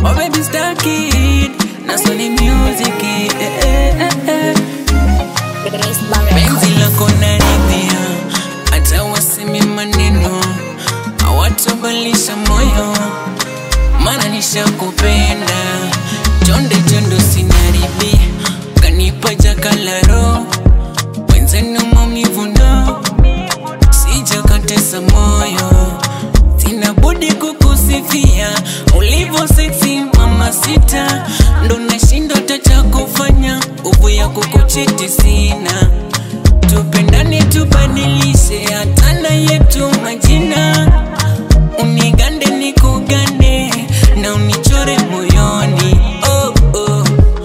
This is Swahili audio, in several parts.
Oh baby Starkid, na Sonny music. Penzi lako naridhia, hata wasemi maneno hawatobalisha moyo, maana nishakupenda. Chonde chondo sinaribi, kanipa jakalaro, wenzenu maumivu ndo sijakatesa moyo. Sina budi kukusifia, ulivo sexy mama sita, ndo nashinda tacha kufanya, uvu ya kukuchiti sina. Tupendane tubadilishe hatana yetu majina, unigande nikugande na unichore moyoni. Oh oh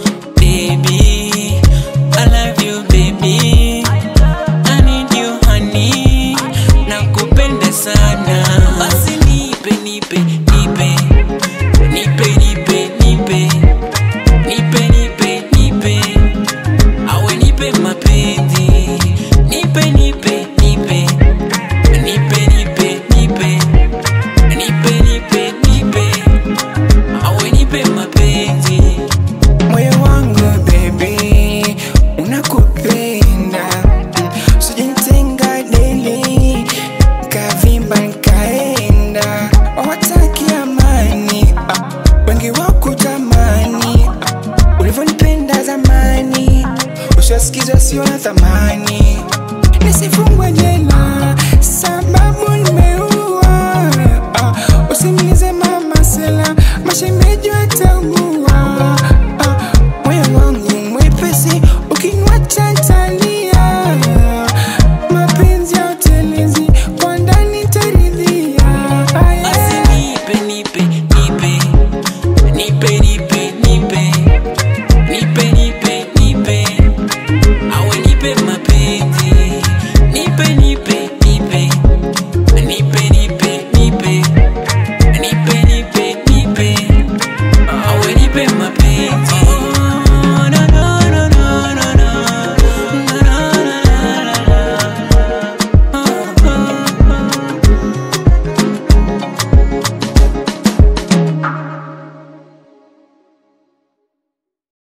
baby, I love you baby, I need you honey, nakupenda sana. Basi nipe nipe nipe nipe nipe nipe nipe nipe nipe, awe nipe mapenzi. Nipe nipe nipe nipe nipe nipe nipe nipe nipe, awe nipe mapenzi. Moyo wangu baby unakupenda, usijitenga daily kavimba nkaenda. Hawataki amani, wengi wakutamani, ulivyonipenda zamani ushasikiza sio na thamani. Nisifungwe jela sababu nimeua, usimlize mama sela mashemeji wataua. Moyo wangu mwepesi ukiniwacha nitalia, mapenzi ya utelezi kwa ndani taridhia. Basi nipe nipe nipe nipe nipe nipe nipe nipe nipe, awe nipe mapenzi. Nipe nipe nipe nipe nipe nipe nipe nipe nipe, awe nipe mapenzi.